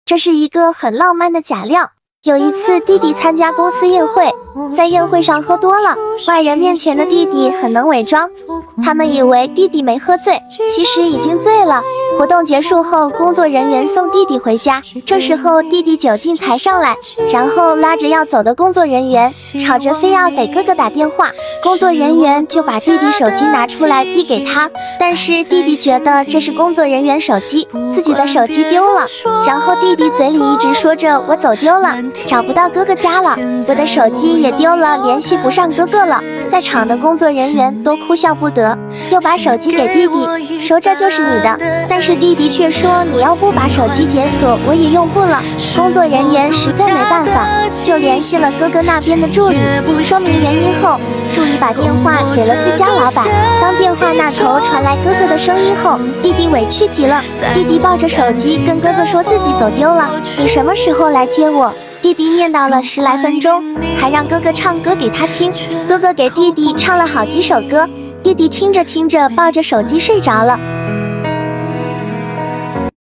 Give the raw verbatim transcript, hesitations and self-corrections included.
这是一个很浪漫的假料。有一次，弟弟参加公司宴会，在宴会上喝多了，外人面前的弟弟很能伪装，他们以为弟弟没喝醉，其实已经醉了。活动结束后，工作人员送弟弟回家，这时候弟弟酒劲才上来，然后拉着要走的工作人员，吵着非要给哥哥打电话。工作人员就把弟弟手机拿出来递给他，但是弟弟觉得这是工作人员手机，自己的手机丢了。然后弟弟嘴里一直说着我走丢了，找不到哥哥家了，我的手机也丢了，联系不上哥哥了。在场的工作人员都哭笑不得，又把手机给弟弟，说这就是你的。但是弟弟却说你要不把手机解锁，我也用不了。工作人员实在没办法，就联系了哥哥那边的助理，说明原因后，助理把电话给了自家老板。当电话那头传来哥哥的声音后，弟弟委屈极了，弟弟抱着手机跟哥哥说自己走丢了，你什么时候来接我？弟弟念叨了十来分钟，还让哥哥唱歌给他听。哥哥给弟弟唱了好几首歌，弟弟听着听着抱着手机睡着了。